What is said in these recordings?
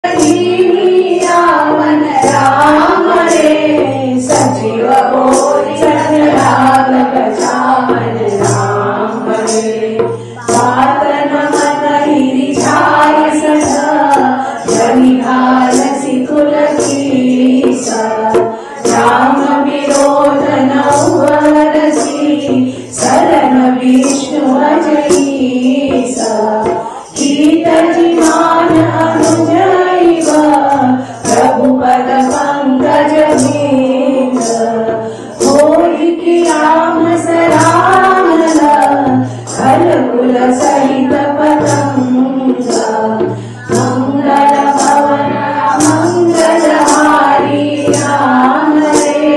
रावण राम रे सजीव बोलि राग गजानन राम रे पातन मन हिरिझाय सदा जनिहार सिकुल कीस राम विरोध नवरसी शरण विष्णु अजईस कीर्तजिमान अनुजैव प्रभुपद पंकज भेद होई कि राम सरामल खल कुल सहित पतंग मंगल भवन मंगलहारी राम रे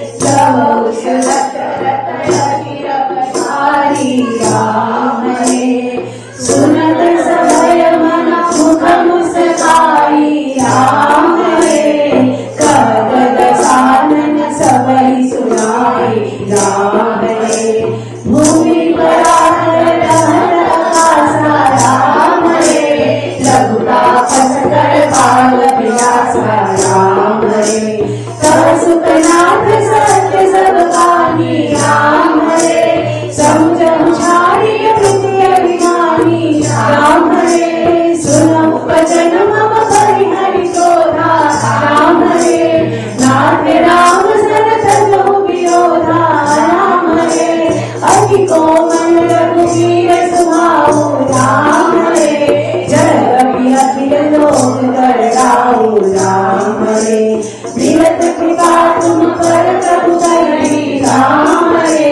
राम रे सुनत सभय मन मुख मुस्काई राम रे कगद सानन सबहि सुनाई राम रे भूमि परार आसा राम रे लघुतापस कर पाल प्यासा राम रे तव सुखनाथ सत्य सब कानी राम रे समझम छाड़ी प्रीति अभिमानी राम रे सुनम वचन मम परिहरि क्रोधा राम रे नाथ राम सन तजो विरोधा राम रे अति कोमल रघुवीर सुभाऊ राम रे जल अति लोक करडाऊ राम रे विरत कृपा तुम कर प्रभु करी राम रे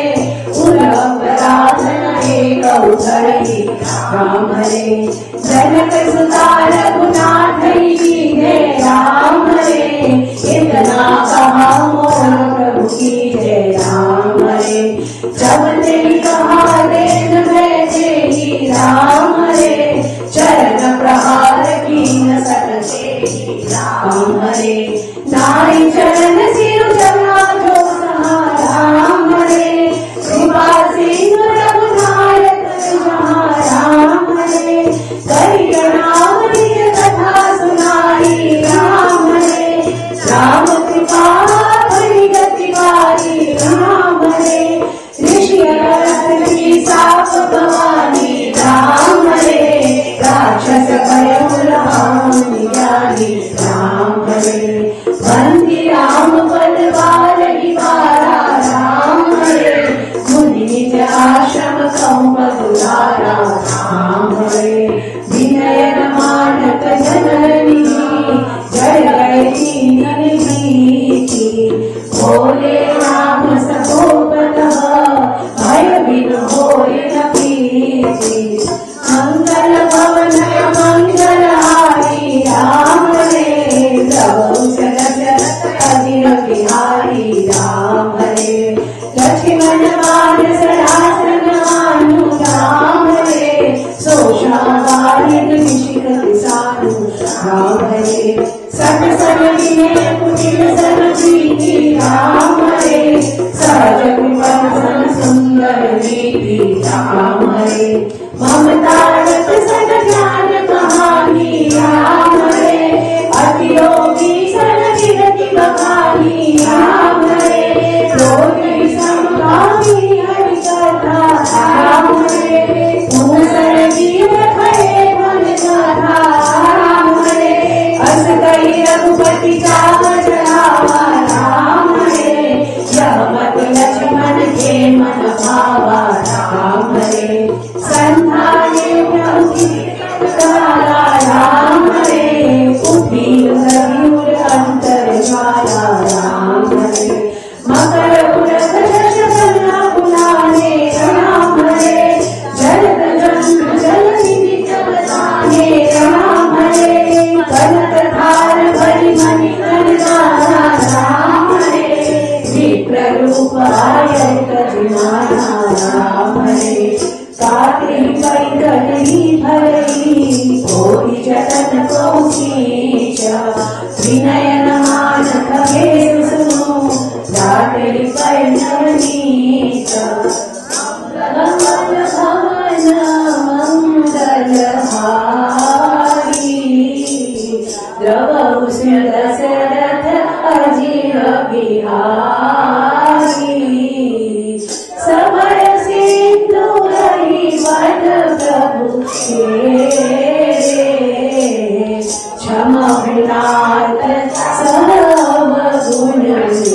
राम रे जनक सुता रघुनाथ कीजे राम रे इतना कहा मोर प्रभु कीजे राम रे जब तेरी कहा देन भेजे ही राम रे चरण प्रहार की न सकते राम रे नारी चरण सिर जमा जो सहा राम रे कृपा सिंह रघुनायक राम रे करी प्रणामि कथा सुनाई राम रे राम कृपा बड़ी गति वाली राम रे ऋषि की साप भवानी राम रे राक्षस भय ज्ञानी राम रे बंदी राम बलवार निवारा राम रे मुनि निज आश्रम कौमदुलारा राम रे विनय मानक जननी जय जय दीन नीति भोले राम सकोपत भय बिन होय न प्रीति मंगल भवन मंगलहारी राम रे प्रभु जगत अजिर बिहारी राम रे लक्ष्मण मानस रासन मानु राम रे सोषावारित निशित सानु राम रे सट सगीने कुटिल सन प्रीति राम रे सहज कृपण सन सुंदर नीति राम रे ममता रत सन ज्ञान कहानी राम रे अति योगी सन कीर्ति बखानी राम रे रोगी समगामी हरि कथा राम रे मुसर जीव खड़े मन गाथा राम रे अस कई रघुपति चाव चढ़ावा राम रे यह मत लक्ष्मण के मन भावा राम रे संधाने प्रभु की तारा राम रे उठी हरिउर अंतर ज्वाला राम रे मकर उरत जश बना बुलाने राम रे जलत जंतु जल निधि जगताने राम रे कनक धार बलि मणि करदारा राम रे विप्र रूप आयत जिनाना राम रे काटी पैदली भरई होई जतन को कीचा विनयन मानक भेद सुनो जाटरी पैनवनीचा मंगल भवन मंगलहारी प्रभु सिंह दशरथ अजीर बिहारी समय सिंधु रही वट प्रभु के क्षमा विनाथ सब गुण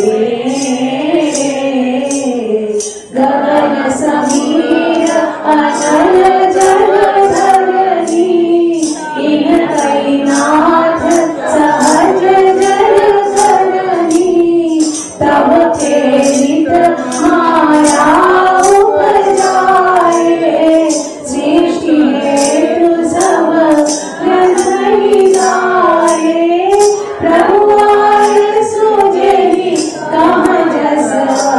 गगन समीर अचल जल धरनी इन नाथ सहज जल धरनी तब प्रेरित माया उपजाए सृष्टि हेतु सब रचनी गाए प्रभु आए सुजनी कहाँ जस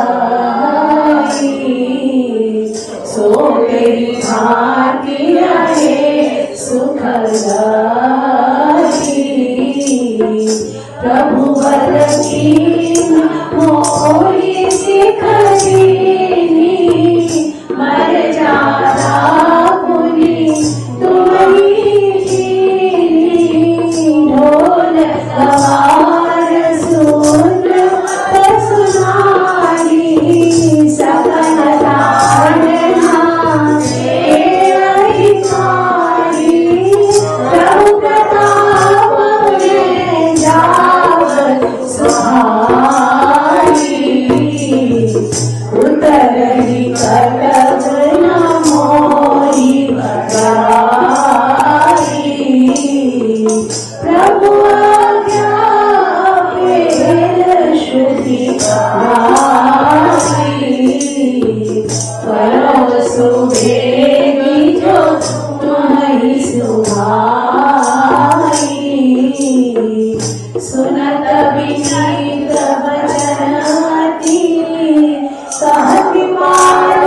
सो तेरी भांति रहे सुखदाई प्रभु बल कीन मोहि सिख दीनी मर जाता पुनि तुम्ही ढोल गवार सुन सुनारी सकल तारना प्रभु प्रताप में जावत सुहाई उतरही कटक न मोरी बड़ाई प्रभु आज्ञा पेल श्रुति करो सुबेगी जो तुम्हारी सुहाई सुनत विनीत वचन अति कहति मार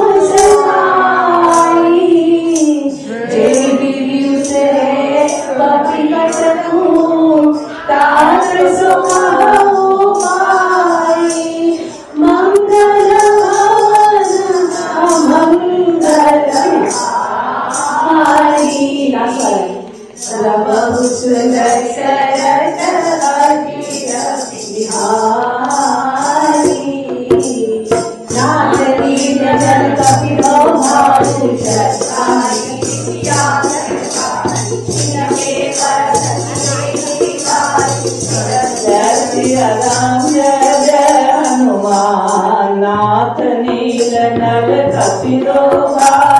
मुस्काई जय दिव्य से कपिलट तू तार सुमहु पाई मंगल भवन अमंगल हारी प्रभु सुदशरथ अजीर बिहारी नाथ दीन जन कपिलो भानु शताई जय राम जय हनुमान नाथ नील नल कपिलो